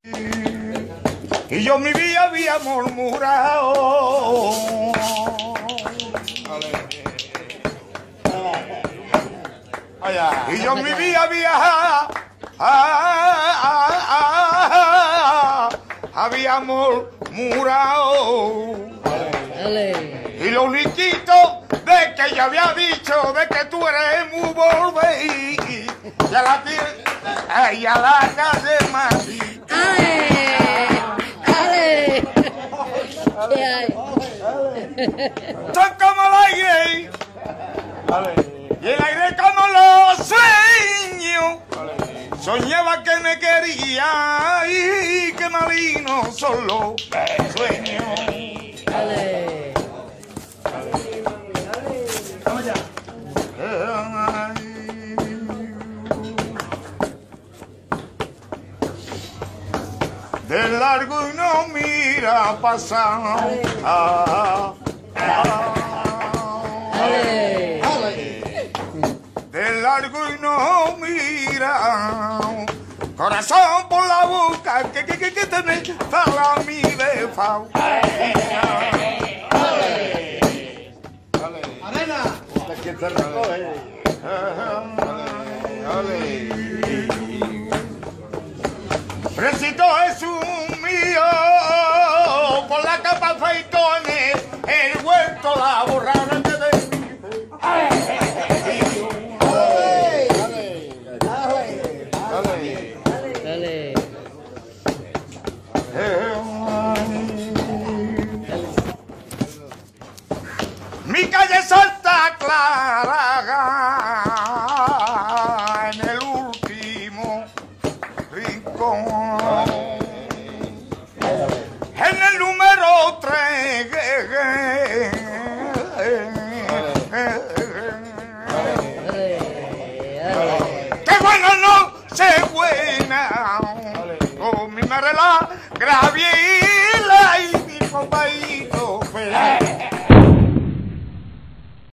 Y yo mi vida había murmurado. Y yo mi vida había murmurado. Y lo único de que yo había dicho de que tú eres muy volver y a la calle Madrid. Son como el aire y el aire como los sueños. Soñaba que me quería y que marino solo sueño. De largo y no mira pasar. De largo y no mira. Corazón por la boca que tenés para mí de fao. Recito Jesús mío, por la capa feitones, el huerto la borrada de mi calle Santa Clara, en el último rincón, en el número 3, qué buena noche buena, con mi madre la gravier.